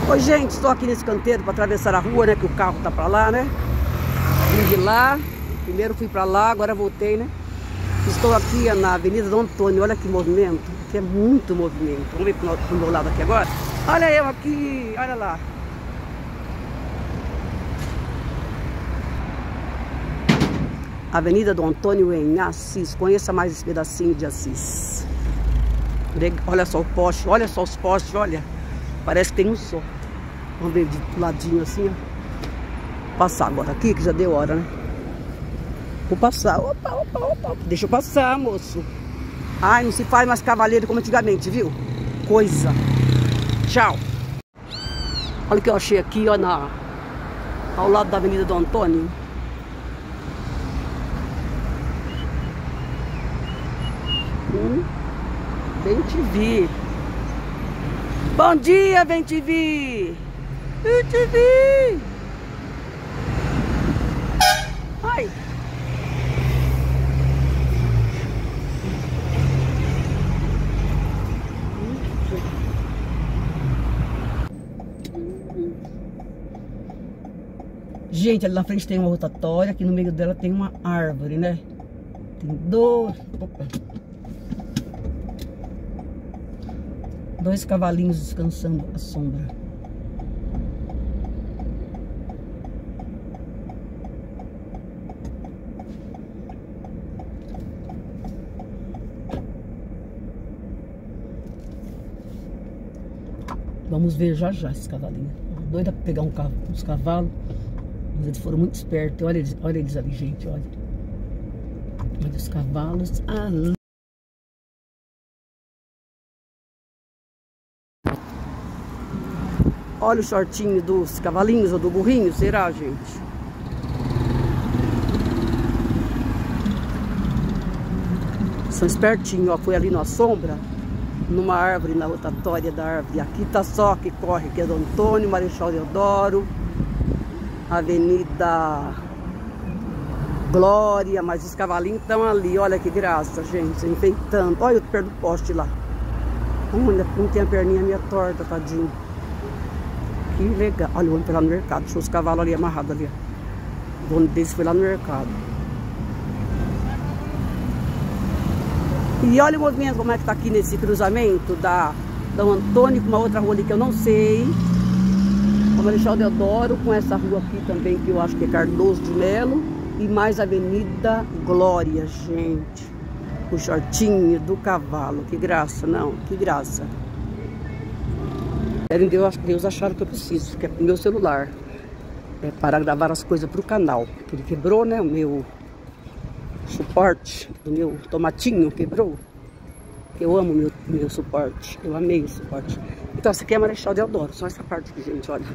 Oi, gente, estou aqui nesse canteiro para atravessar a rua, né? Que o carro tá para lá, né? Vim de lá, primeiro fui para lá, agora voltei, né? Estou aqui na Avenida Dom Antônio, olha que movimento, aqui é muito movimento. Vamos ver pro meu lado aqui agora? Olha eu aqui, olha lá. Avenida Dom Antônio em Assis, conheça mais esse pedacinho de Assis. Olha só o poste, olha só os postes, olha. Parece que tem um só. Vamos ver de ladinho assim, ó. Passar agora aqui, que já deu hora, né? Vou passar. Opa, opa, opa. Deixa eu passar, moço. Ai, não se faz mais cavaleiro como antigamente, viu? Coisa. Tchau. Olha o que eu achei aqui, ó, ao lado da Avenida do Antônio. Bem te vi. Bom dia, bem te vi. Bem te vi. Ai. Gente, ali na frente tem uma rotatória, aqui no meio dela tem uma árvore, né? Tem dois cavalinhos descansando à sombra. Vamos ver já já esses cavalinhos. Doida pra pegar uns cavalos. Mas eles foram muito espertos. Olha eles ali, gente, olha. Olha os cavalos ali. Olha o shortinho dos cavalinhos ou do burrinho, será, gente? São espertinhos, ó. Foi ali na sombra, numa árvore, na rotatória da árvore. Aqui tá só que corre, que é do Antônio, Marechal Deodoro, Avenida Glória, mas os cavalinhos estão ali. Olha que graça, gente, enfeitando. Olha o perto do poste lá. Olha, não tem a perninha minha torta, tadinho. Que legal. Olha, o homem foi lá no mercado. Deixou os cavalos ali amarrados ali. O dono desse foi lá no mercado. E olha o movimento como é que tá aqui nesse cruzamento da Dom Antônio com uma outra rua ali que eu não sei. O Marechal Deodoro com essa rua aqui também que eu acho que é Cardoso de Melo. E mais a Avenida Glória, gente. O shortinho do cavalo. Que graça, não? Que graça. Deus acharam que eu preciso, que é pro meu celular. É para gravar as coisas pro canal. Que ele quebrou, né? O meu suporte, do meu tomatinho quebrou. Eu amo meu suporte. Eu amei o suporte. Então, essa aqui é a Marechal Deodoro. Só essa parte aqui, gente, olha.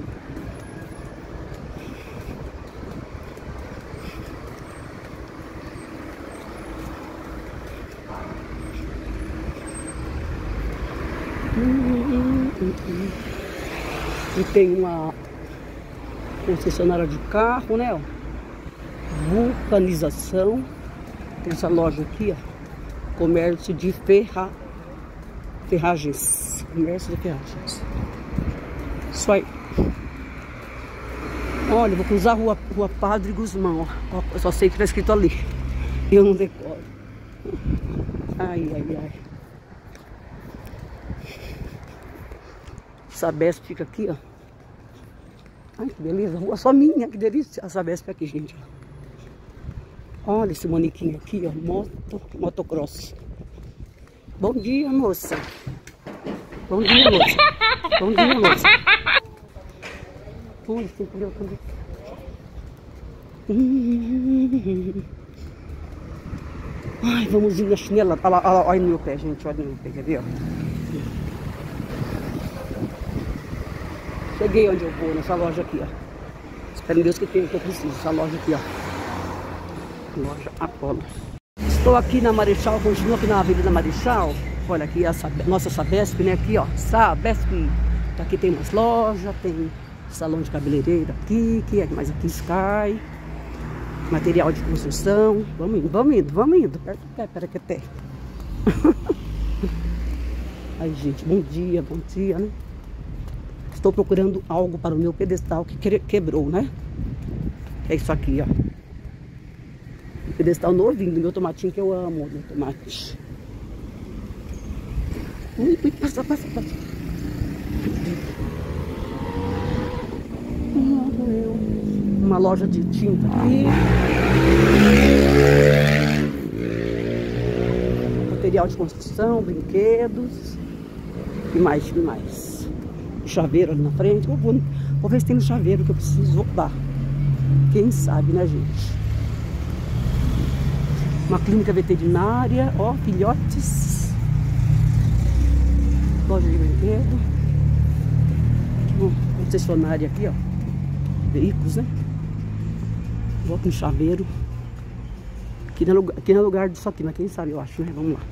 E tem uma concessionária de carro, né? Ó. Vulcanização. Tem essa loja aqui, ó. Comércio de ferragens. Comércio de ferragens. Isso aí. Olha, eu vou cruzar a rua Padre Guzmão, ó. Eu só sei que tá escrito ali. Eu não decoro. Ai, ai, ai. Sabesp fica aqui, ó. Ai, que beleza. Rua só minha, que delícia. A Sabesp aqui, gente. Olha esse manequim aqui, ó. Motocross. Bom dia, moça. Bom dia, moça. Bom dia, moça. Olha, tem que ver o caminho. Ai, vamos ir na chinela. Olha no meu pé, gente. Olha no meu pé, quer ver, ó. Cheguei onde eu vou, nessa loja aqui, ó. Espero em Deus que tenha o que eu preciso. Essa loja aqui, ó. Loja Apolo. Estou aqui na Marechal, continuo aqui na Avenida Marechal. Olha aqui a nossa Sabesp, né? Aqui, ó. Sabesp. Aqui tem umas lojas, tem salão de cabeleireiro aqui, mas aqui Sky. Material de construção. Vamos indo, vamos indo, vamos indo. Perto do pé, pera que até. Aí, gente, bom dia, né? Estou procurando algo para o meu pedestal que quebrou, né? É isso aqui, ó. O pedestal novinho do meu tomatinho que eu amo, meu tomate. Ui, passa. Uma loja de tinta aqui. Material de construção, brinquedos. E mais. Chaveiro ali na frente. Vou ver se tem um chaveiro que eu preciso dar. Quem sabe, né, gente? Uma clínica veterinária. Ó, filhotes. Loja de brinquedo. Concessionária aqui, ó. Veículos, né? Volta um chaveiro. Aqui não é lugar disso aqui, mas quem sabe, eu acho, né? Vamos lá.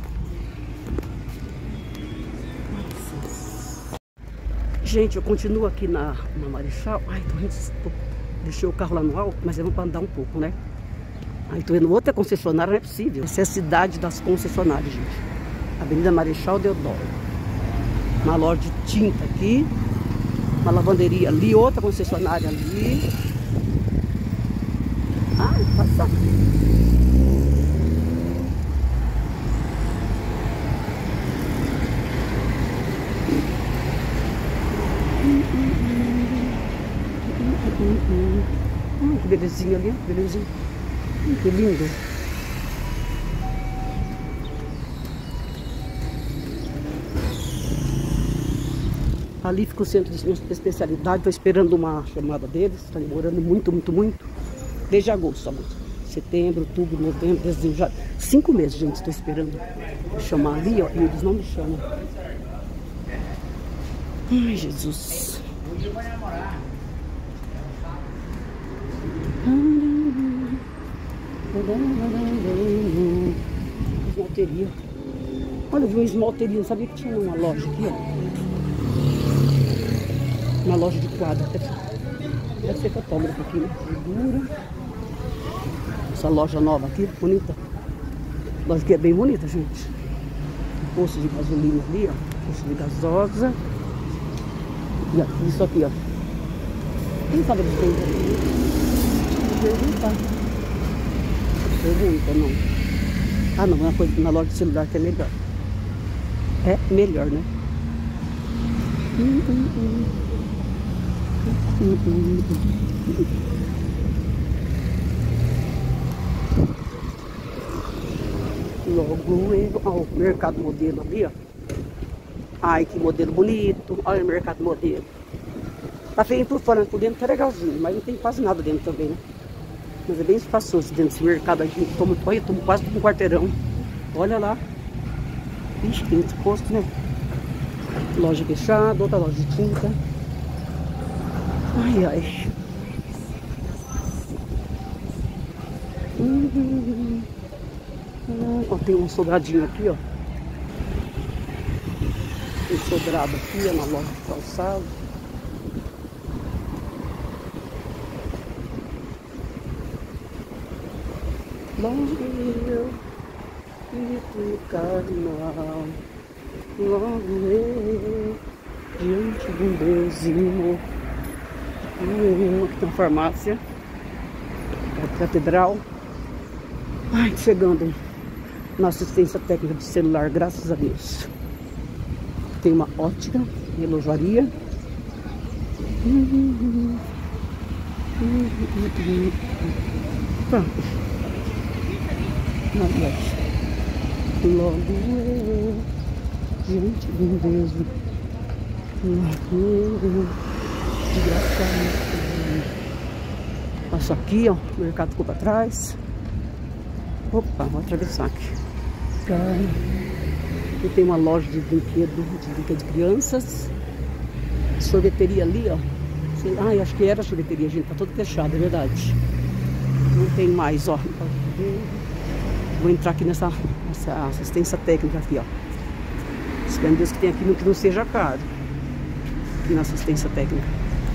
Gente, eu continuo aqui na Marechal. Ai, deixei o carro lá no alto, mas eu vou andar um pouco, né? Ai, tô vendo outra concessionária, não é possível. Essa é a cidade das concessionárias, gente. Avenida Marechal Deodoro. Uma loja de tinta aqui. Uma lavanderia ali, outra concessionária ali. Ai, passa. Que belezinha ali, belezinha. Que lindo. Ali fica o centro de especialidade. Estou esperando uma chamada deles. Está demorando muito. Desde agosto, amor. Setembro, outubro, novembro, dezembro. Já 5 meses, gente. Estou esperando chamar ali, ó. E eles não me chamam. Ai, Jesus. Esmalteria. Olha, eu vi uma esmalteria. Não sabia que tinha uma loja aqui, ó. Uma loja de quadro. Deve ser fotógrafo aqui, né? Verdura. Essa loja nova aqui, bonita. A loja aqui é bem bonita, gente. Um posto de gasolina ali, ó. Posto de gasosa. E aqui, isso aqui, ó. Quem sabe eles vendem aqui? Pergunta, não. Ah, não, uma coisa na loja de celular que é melhor. É melhor, né? Logo eu... Ó, o mercado modelo ali, ó. Ai, que modelo bonito. Olha o mercado modelo. Tá feio por fora, mas por dentro tá legalzinho. Mas não tem quase nada dentro também, né? Mas é bem espaçoso dentro desse mercado aqui. Tomo quase um quarteirão. Olha lá. Ixi, tem esse posto, né? Loja fechada, outra loja de tinta. Ai. Ó, tem um sobradinho aqui, ó. Tem sobrado aqui, ó, na loja de calçado. Logo eu e carnal. Logo eu diante de um deusinho. Aqui tem uma farmácia. A catedral. Ai, chegando na assistência técnica de celular, graças a Deus. Tem uma ótica, relojaria. Pronto. Logo eu diante de um Deus. De graça. Passo aqui, ó. O mercado ficou para trás. Opa, vou atravessar aqui. Aqui tem uma loja de brinquedo de crianças. Sorveteria ali, ó. Ai, acho que era a sorveteria, gente. Tá toda fechada, é verdade. Não tem mais, ó. Vou entrar aqui nessa assistência técnica aqui, ó. Espero Deus que tem aqui que não seja caro. Aqui na assistência técnica.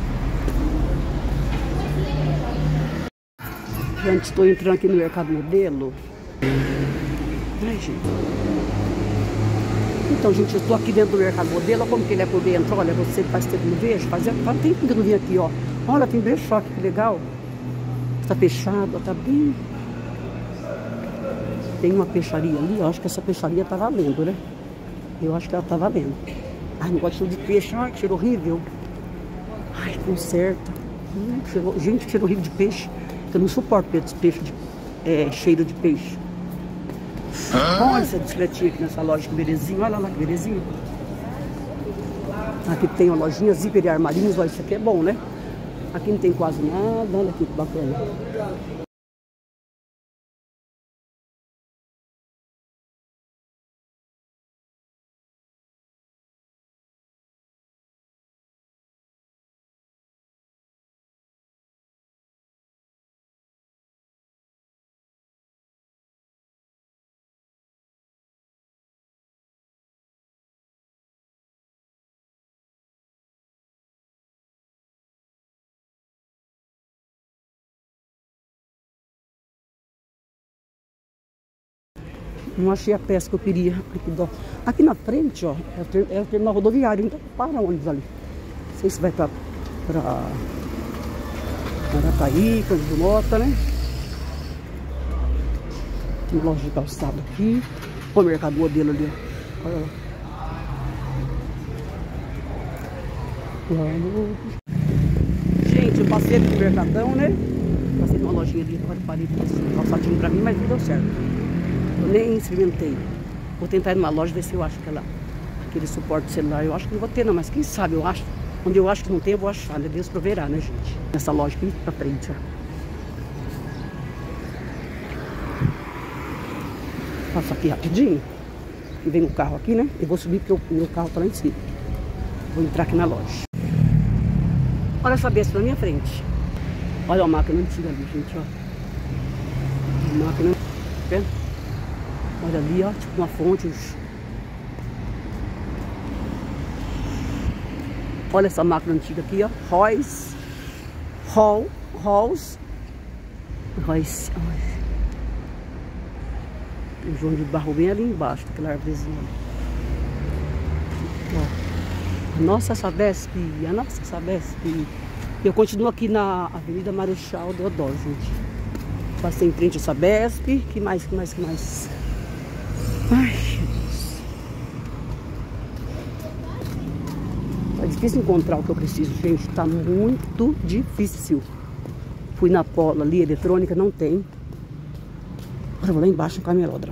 Gente, estou entrando aqui no mercado modelo. Ai, gente. Então, gente, eu tô aqui dentro do mercado modelo. Olha como que ele é por dentro. Olha, você faz tempo que não vejo. Fazia tempo que eu não vim aqui, ó. Olha, tem brechó aqui, que legal. Tá fechado, ó, tá bem... Tem uma peixaria ali, eu acho que essa peixaria tá valendo, né? Eu acho que ela tá valendo. Ai, não gosto de peixe. Ai, que cheiro horrível. Ai, conserta. Gente, que cheiro horrível de peixe. Eu não suporto peixe de, cheiro de peixe. Olha essa bicicletinha aqui nessa loja, que belezinha. Olha lá que belezinha. Aqui tem uma lojinha Zíper e Armarinhos. Olha, isso aqui é bom, né? Aqui não tem quase nada. Olha aqui que bacana. Não achei a peça que eu queria. Aqui na frente, ó, é o terminal rodoviário. Então, para ônibus ali. Não sei se vai para Arataí, Cândido do Mota, né? Tem loja de calçado aqui. Olha o mercado modelo ali, ó. Olha lá. Gente, eu passei aqui no Mercadão, né? Passei numa lojinha ali, agora parei para esse calçadinho pra mim, mas não deu certo. Eu nem experimentei. Vou tentar ir numa loja ver se eu acho aquele suporte de celular. Eu acho que não vou ter não, mas quem sabe eu acho. Onde eu acho que não tem, eu vou achar, né? Deus proverá, né, gente? Nessa loja aqui pra frente, ó. Passo aqui rapidinho. E vem um carro aqui, né? Eu vou subir porque o meu carro tá lá em cima. Vou entrar aqui na loja. Olha essa besta na minha frente. Olha a máquina antiga ali, gente, ó. A máquina, tá vendo? Olha ali, ó, tipo uma fonte. Olha essa máquina antiga aqui, ó. Royce. O João de Barro bem ali embaixo, daquela árvorezinha. Ó. A nossa Sabesp. Eu continuo aqui na Avenida Marechal Deodoro, gente. Passei em frente a Sabesp. Que mais? Ai, Jesus. Tá difícil encontrar o que eu preciso, gente. Tá muito difícil. Fui na Polo ali, eletrônica, não tem. Agora eu vou lá embaixo no camelódromo.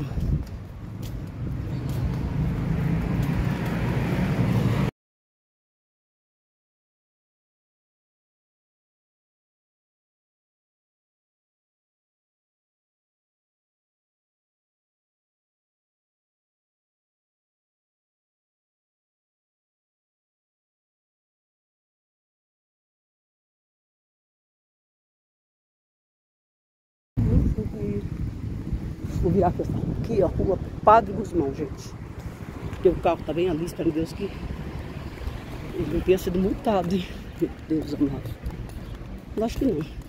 Vou virar aqui, ó, rua Padre Guzmão, gente. Porque o carro tá bem ali, espero Deus que ele não tenha sido multado, hein? Meu Deus amado. Eu acho que não.